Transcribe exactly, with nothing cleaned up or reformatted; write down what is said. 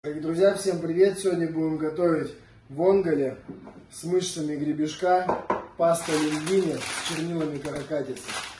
Дорогие друзья, всем привет! Сегодня будем готовить вонголе с мышцами гребешка, паста лингвини с чернилами каракатицы.